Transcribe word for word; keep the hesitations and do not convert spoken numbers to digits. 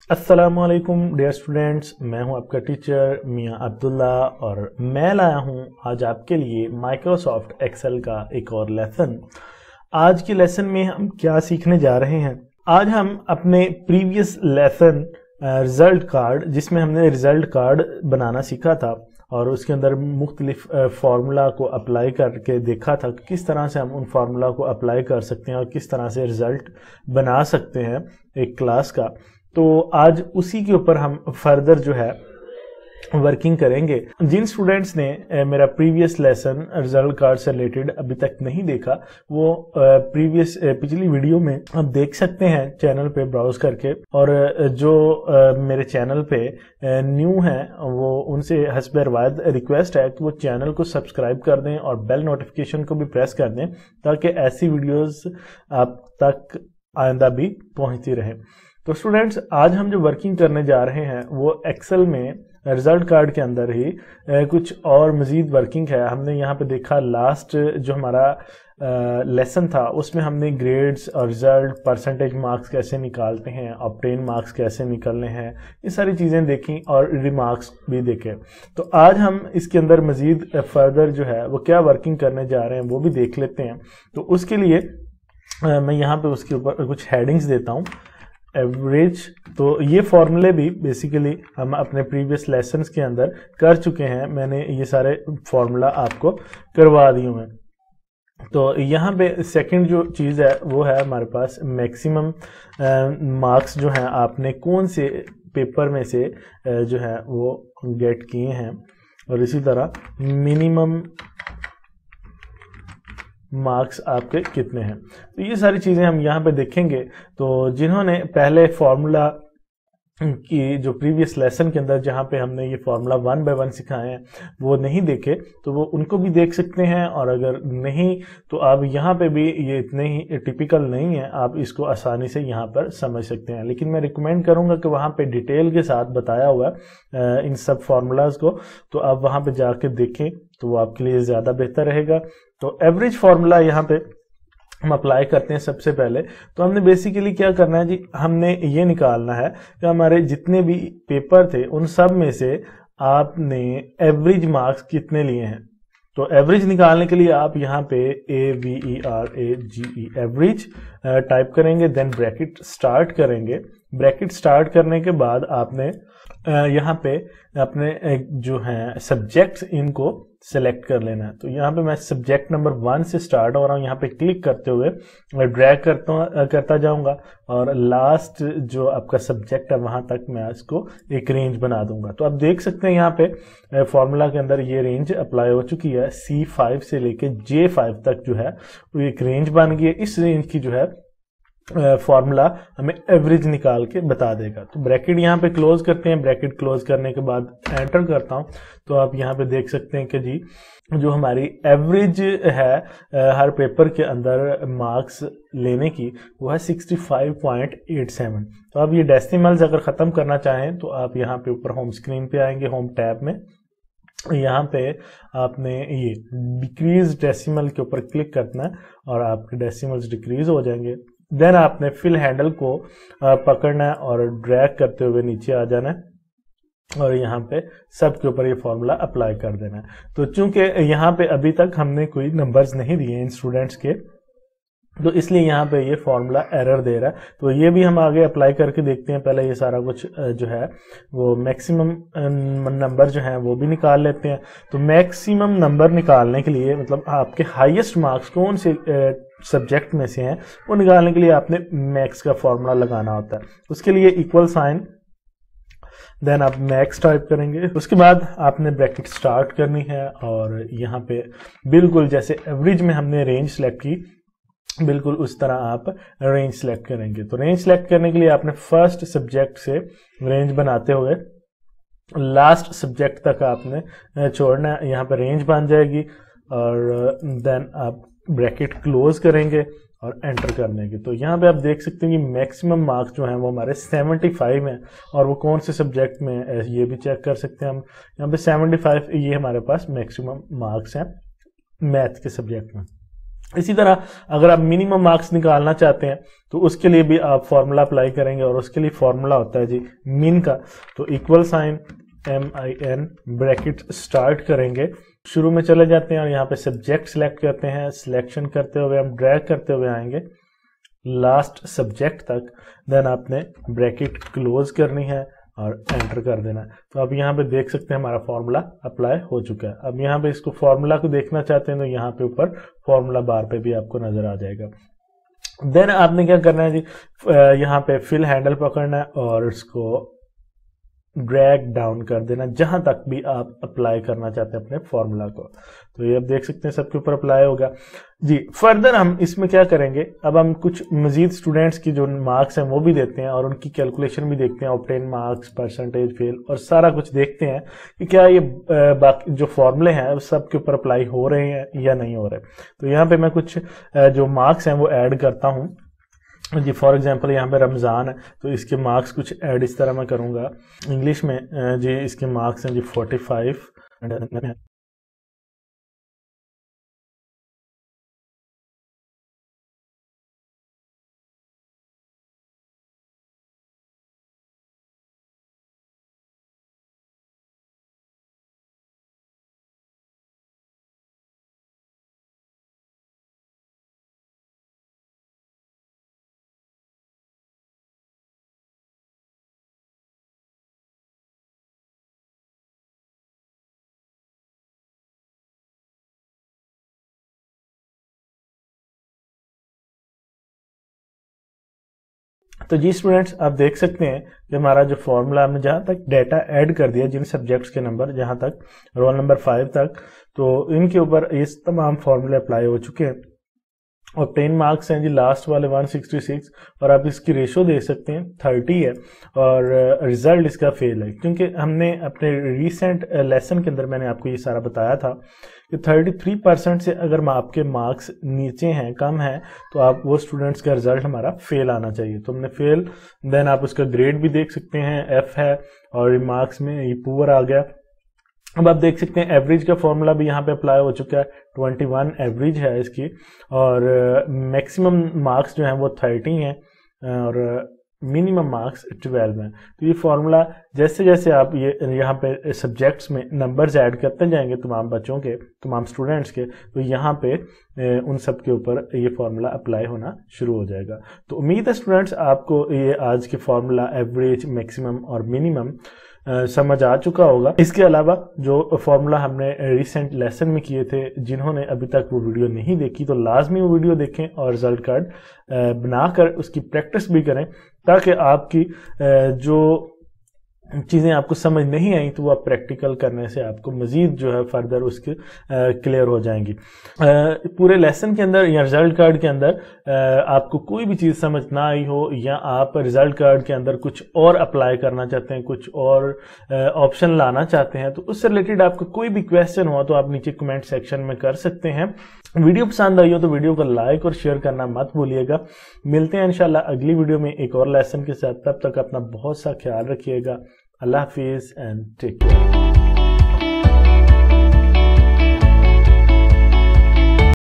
अस्सलामुअलैकुम dear students, मैं हूं आपका टीचर मियां अब्दुल्ला और मैं लाया हूं आज आपके लिए माइक्रोसॉफ्ट एक्सेल का एक और लेसन। आज के लेसन में हम क्या सीखने जा रहे हैं? आज हम अपने प्रीवियस लेसन रिजल्ट कार्ड, जिसमें हमने रिजल्ट कार्ड बनाना सीखा था और उसके अंदर मुख्तलिफ फार्मूला को अप्लाई करके देखा था कि किस तरह से हम उन फार्मूला को अप्लाई कर सकते हैं और किस तरह से रिजल्ट बना सकते हैं एक क्लास का। तो आज उसी के ऊपर हम फर्दर जो है वर्किंग करेंगे। जिन स्टूडेंट्स ने मेरा प्रीवियस लेसन रिजल्ट कार्ड से रिलेटेड अभी तक नहीं देखा, वो प्रीवियस पिछली वीडियो में आप देख सकते हैं चैनल पे ब्राउज करके। और जो मेरे चैनल पे न्यू हैं वो उनसे हस्ब रवायत रिक्वेस्ट है कि वो चैनल को सब्सक्राइब कर दें और बेल नोटिफिकेशन को भी प्रेस कर दें ताकि ऐसी वीडियोस आप तक आइंदा भी पहुंचती रहे। तो स्टूडेंट्स, आज हम जो वर्किंग करने जा रहे हैं वो एक्सेल में रिजल्ट कार्ड के अंदर ही कुछ और मज़ीद वर्किंग है। हमने यहाँ पे देखा लास्ट जो हमारा लेसन था उसमें हमने ग्रेड्स और रिजल्ट, परसेंटेज मार्क्स कैसे निकालते हैं, ऑब्टेन मार्क्स कैसे निकलने हैं, ये सारी चीज़ें देखी और रिमार्क्स भी देखे। तो आज हम इसके अंदर मज़ीद फर्दर जो है वो क्या वर्किंग करने जा रहे हैं वो भी देख लेते हैं। तो उसके लिए मैं यहाँ पे उसके ऊपर कुछ हेडिंग्स देता हूँ। एवरेज, तो ये फॉर्मूले भी बेसिकली हम अपने प्रीवियस लेसन्स के अंदर कर चुके हैं। मैंने ये सारे फॉर्मूला आपको करवा दिए हैं। तो यहाँ पे सेकंड जो चीज़ है वो है हमारे पास मैक्सिमम मार्क्स जो हैं आपने कौन से पेपर में से जो है वो गेट किए हैं, और इसी तरह मिनिमम मार्क्स आपके कितने हैं। तो ये सारी चीज़ें हम यहाँ पे देखेंगे। तो जिन्होंने पहले फॉर्मूला की जो प्रीवियस लेसन के अंदर जहाँ पे हमने ये फॉर्मूला वन बाय वन सिखाए हैं वो नहीं देखे तो वो उनको भी देख सकते हैं, और अगर नहीं तो आप यहाँ पे भी, ये इतने ही टिपिकल नहीं है, आप इसको आसानी से यहाँ पर समझ सकते हैं। लेकिन मैं रिकमेंड करूँगा कि वहाँ पे डिटेल के साथ बताया हुआ है इन सब फार्मूलाज को, तो आप वहाँ पे जाके देखें तो वो आपके लिए ज़्यादा बेहतर रहेगा। तो एवरेज फार्मूला यहाँ पे हम अप्लाई करते हैं सबसे पहले। तो हमने बेसिकली क्या करना है जी, हमने ये निकालना है कि हमारे जितने भी पेपर थे उन सब में से आपने एवरेज मार्क्स कितने लिए हैं। तो एवरेज निकालने के लिए आप यहाँ पे A V E R A G E average type करेंगे, देन ब्रैकेट स्टार्ट करेंगे। ब्रैकेट स्टार्ट करने के बाद आपने यहाँ पे अपने जो हैं सब्जेक्ट्स इनको सेलेक्ट कर लेना है। तो यहाँ पे मैं सब्जेक्ट नंबर वन से स्टार्ट हो रहा हूँ, यहाँ पे क्लिक करते हुए ड्रैग करता करता जाऊंगा और लास्ट जो आपका सब्जेक्ट है वहां तक मैं इसको एक रेंज बना दूंगा। तो आप देख सकते हैं यहाँ पे फॉर्मूला के अंदर ये रेंज अप्लाई हो चुकी है। सी फाइव से लेके जे फाइव तक जो है वो एक रेंज बन गई है। इस रेंज की जो है फॉर्मूला हमें एवरेज निकाल के बता देगा। तो ब्रैकेट यहाँ पे क्लोज करते हैं। ब्रैकेट क्लोज करने के बाद एंटर करता हूँ तो आप यहाँ पे देख सकते हैं कि जी जो हमारी एवरेज है हर पेपर के अंदर मार्क्स लेने की वो है sixty five point eight seven. तो अब ये डेसिमल्स अगर ख़त्म करना चाहें तो आप यहाँ पे ऊपर होम स्क्रीन पे आएंगे, होम टैब में यहाँ पे आपने ये डिक्रीज डेसिमल के ऊपर क्लिक करना है और आपके डेसिमल्स डिक्रीज हो जाएंगे। देन आपने फिल हैंडल को पकड़ना है और ड्रैग करते हुए नीचे आ जाना है और यहाँ पे सब के ऊपर ये फॉर्मूला अप्लाई कर देना है। तो चूंकि यहाँ पे अभी तक हमने कोई नंबर्स नहीं दिए इन स्टूडेंट्स के, तो इसलिए यहाँ पे ये फॉर्मूला एरर दे रहा है। तो ये भी हम आगे अप्लाई करके देखते हैं। पहले ये सारा कुछ जो है वो मैक्सिमम नंबर जो है वो भी निकाल लेते हैं। तो मैक्सिमम नंबर निकालने के लिए, मतलब आपके हाईएस्ट मार्क्स कौन से सब्जेक्ट में से हैं वो निकालने के लिए आपने मैक्स का फॉर्मूला लगाना होता है। उसके लिए इक्वल साइन, देन आप मैक्स टाइप करेंगे। उसके बाद आपने ब्रैकेट स्टार्ट करनी है और यहाँ पे बिल्कुल जैसे एवरेज में हमने रेंज सेलेक्ट की, बिल्कुल उस तरह आप रेंज सेलेक्ट करेंगे। तो रेंज सेलेक्ट करने के लिए आपने फर्स्ट सब्जेक्ट से रेंज बनाते हुए लास्ट सब्जेक्ट तक आपने छोड़ना है। यहाँ पर रेंज बन जाएगी और देन आप ब्रैकेट क्लोज करेंगे और एंटर करने की। तो यहाँ पे आप देख सकते हैं कि मैक्सिमम मार्क्स जो हैं वो हमारे पचहत्तर हैं, और वो कौन से सब्जेक्ट में है ये भी चेक कर सकते हैं हम। यहाँ पे पचहत्तर ये हमारे पास मैक्सिमम मार्क्स हैं मैथ के सब्जेक्ट में। इसी तरह अगर आप मिनिमम मार्क्स निकालना चाहते हैं तो उसके लिए भी आप फॉर्मूला अप्लाई करेंगे, और उसके लिए फॉर्मूला होता है जी मीन का। तो equal sign M I N bracket start करेंगे, शुरू में चले जाते हैं और यहाँ पे सब्जेक्ट सिलेक्ट करते हैं। सिलेक्शन करते हुए हम ड्रैग करते हुए आएंगे लास्ट सब्जेक्ट तक, देन आपने ब्रैकेट क्लोज करनी है और एंटर कर देना है। तो अब यहाँ पे देख सकते हैं हमारा फॉर्मूला अप्लाई हो चुका है। अब यहाँ पे इसको फॉर्मूला को देखना चाहते हैं तो यहाँ पे ऊपर फॉर्मूला बार पे भी आपको नजर आ जाएगा। देन आपने क्या करना है जी, यहाँ पे फिल हैंडल पकड़ना है और इसको ड्रैग डाउन कर देना जहां तक भी आप अप्लाई करना चाहते हैं अपने फॉर्मूला को। तो ये आप देख सकते हैं सबके ऊपर अप्लाई होगा जी। फर्दर हम इसमें क्या करेंगे, अब हम कुछ मजीद स्टूडेंट्स की जो मार्क्स हैं वो भी देते हैं और उनकी कैलकुलेशन भी देखते हैं, ऑब्टेन मार्क्स, परसेंटेज, फेल और सारा कुछ देखते हैं कि क्या ये बाकी जो फॉर्मूले हैं सबके ऊपर अप्लाई हो रहे हैं या नहीं हो रहे। तो यहाँ पे मैं कुछ जो मार्क्स हैं वो ऐड करता हूँ जी। फॉर एग्जांपल यहाँ पे रमज़ान है तो इसके मार्क्स कुछ ऐड इस तरह मैं करूँगा इंग्लिश में जी। इसके मार्क्स हैं जी फोर्टी फाइव। तो जी स्टूडेंट्स आप देख सकते हैं कि हमारा जो फॉर्मूला हमने जहां तक डेटा ऐड कर दिया, जिन सब्जेक्ट्स के नंबर जहां तक रोल नंबर फाइव तक, तो इनके ऊपर इस तमाम फॉर्मूले अप्लाई हो चुके हैं। और टेन मार्क्स हैं जी लास्ट वाले वन सिक्सटी सिक्स, और आप इसकी रेशो देख सकते हैं थर्टी है और रिजल्ट इसका फेल है, क्योंकि हमने अपने रीसेंट लेसन के अंदर मैंने आपको ये सारा बताया था कि थर्टी थ्री परसेंट से अगर आपके मार्क्स नीचे हैं, कम हैं, तो आप वो स्टूडेंट्स का रिजल्ट हमारा फेल आना चाहिए। तो हमने फेल, देन आप उसका ग्रेड भी देख सकते हैं एफ है और मार्क्स में ये पुअर आ गया। अब आप देख सकते हैं एवरेज का फॉर्मूला भी यहाँ पे अप्लाई हो चुका है, ट्वेंटी वन एवरेज है इसकी, और मैक्सिमम uh, मार्क्स जो हैं वो थर्टी हैं और मिनिमम मार्क्स ट्वेल्व हैं। तो ये फॉर्मूला जैसे जैसे आप ये यहाँ पे सब्जेक्ट्स में नंबर्स ऐड करते जाएंगे तमाम बच्चों के, तमाम स्टूडेंट्स के, तो यहाँ पे उन सब के ऊपर ये फॉर्मूला अप्लाई होना शुरू हो जाएगा। तो उम्मीद है स्टूडेंट्स आपको ये आज के फॉर्मूला एवरेज, मैक्सिमम और मिनिमम Uh, समझ आ चुका होगा। इसके अलावा जो फॉर्मूला हमने रिसेंट लेसन में किए थे, जिन्होंने अभी तक वो वीडियो नहीं देखी तो लाजमी वो वीडियो देखें और रिजल्ट कार्ड बनाकर उसकी प्रैक्टिस भी करें, ताकि आपकी uh, जो चीज़ें आपको समझ नहीं आई तो वो आप प्रैक्टिकल करने से आपको मज़ीद जो है फर्दर उसके क्लियर हो जाएंगी। आ, पूरे लेसन के अंदर या रिजल्ट कार्ड के अंदर आ, आपको कोई भी चीज़ समझ ना आई हो, या आप रिजल्ट कार्ड के अंदर कुछ और अप्लाई करना चाहते हैं, कुछ और ऑप्शन लाना चाहते हैं, तो उससे रिलेटेड आपका कोई भी क्वेश्चन हो तो आप नीचे कमेंट सेक्शन में कर सकते हैं। वीडियो पसंद आई हो तो वीडियो को लाइक और शेयर करना मत भूलिएगा। मिलते हैं इंशाल्लाह अगली वीडियो में एक और लेसन के साथ। तब तक अपना बहुत सा ख्याल रखिएगा। अल्लाह हाफिज़ एंड टेक केयर।